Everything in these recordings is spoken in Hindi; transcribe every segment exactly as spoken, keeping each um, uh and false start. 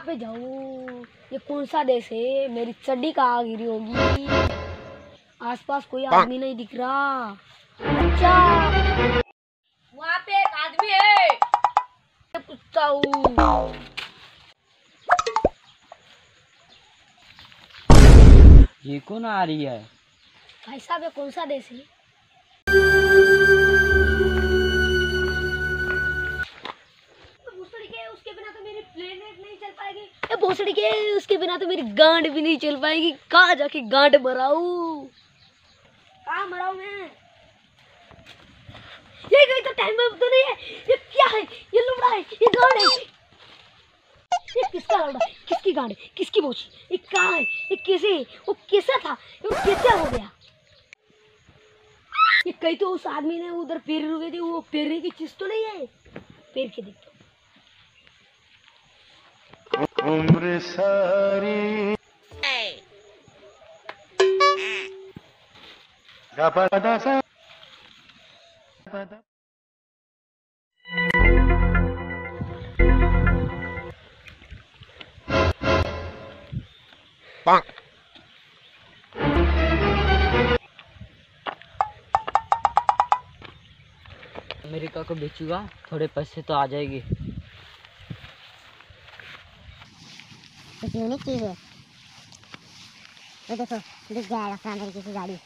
पे जाऊँ? ये कौन सा देश है? मेरी चड्डी कहाँ गिरी होगी? आसपास कोई आदमी नहीं दिख रहा। अच्छा, वहाँ पे एक आदमी है। पूछता हूँ। ये कौन आ रही है? भाई साहब, ये कौन सा देश है? उसके बिना तो मेरी प्लेन नहीं चल पाएगी। ये भोसड़ी के उसके बिना तो मेरी गांड भी नहीं चल पाएगी। कहाँ जाके गांड मराऊं? कहाँ मराऊं मैं? ये कोई तो टाइम तो नहीं है। ये क्या है? ये लुमड़ा है, ये गांड है। ये किसका लुमड़ा? किसकी गांड है? किसकी भोसड़ी? ये कहाँ है? ये कैसे? वो कैसा था? वो कैसे हो गया? ये कहीं तो उस आदमी ने उधर पैर रुके थे। वो पैर की चीज तो नहीं है। पैर के देखो। उम्र सारी गपदा सा पाक अमेरिका को बेचूंगा, थोड़े पैसे तो आ जाएगी। यूनिक चीज है। ये देखो, दिख गया है अमेरिका की गाड़ी।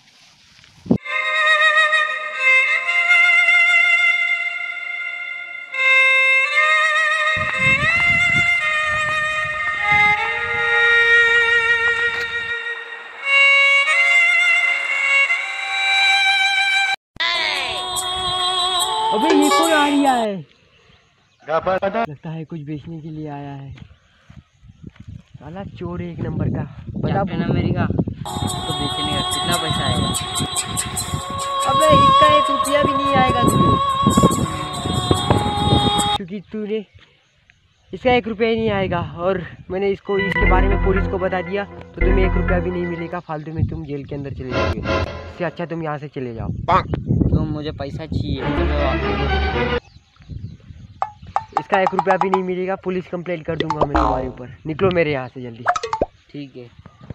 अबे ये कौन आ रही है? लगता है कुछ बेचने के लिए आया है। साला चोर एक नंबर का। बता अमेरिका तो बेचने का कितना पैसा आएगा? अबे इसका एक रुपया भी नहीं आएगा तुझे, क्योंकि तूने इसका एक रुपया ही नहीं आएगा। और मैंने इसको इसके बारे में पुलिस को बता दिया तो तुम्हें एक रुपया भी नहीं मिलेगा। फालतू में तुम जेल के अंदर चले जाओगे। इससे अच्छा तुम यहाँ से चले जाओ। तुम मुझे पैसा चाहिए, इसका एक रुपया भी नहीं मिलेगा। पुलिस कंप्लेंट कर दूंगा मैं तुम्हारे ऊपर। निकलो मेरे यहाँ से जल्दी। ठीक है।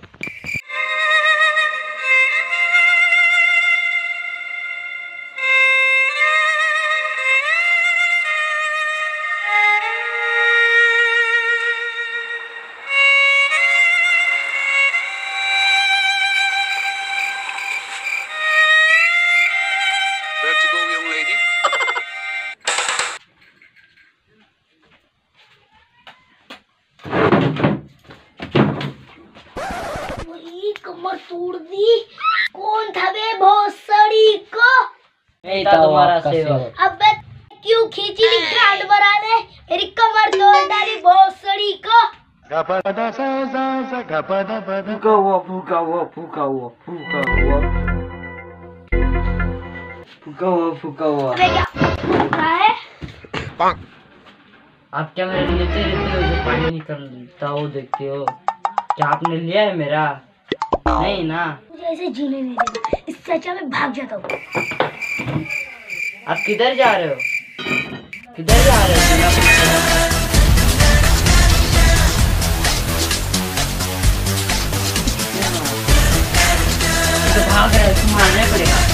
Where to go, young lady? कमर तोड़ दी। कौन था बे भोसड़ी को? नहीं था तुम्हारा सेवक। अबे क्यों खींची नी गांड मरा ले? मेरी कमर तोड़ डाली भोसड़ी को। गपदा सा सा सा गपदा पदा फूका हुआ फूका हुआ फूका हुआ फूका हुआ फूका हुआ फूका हुआ। अबे क्या फूक रहा है? आप क्या मेरे लेते रहते हो? जो पानी निकलता हो देखते हो? क्या आपने लिया है मेरा? नहीं ना। मुझे ऐसे जीने नहीं देगा। इससे अच्छा मैं भाग जाता हूँ। आप किधर जा रहे हो? किधर जा रहे हो? तो भाग रहे हो, तुम्हें आना पड़ेगा।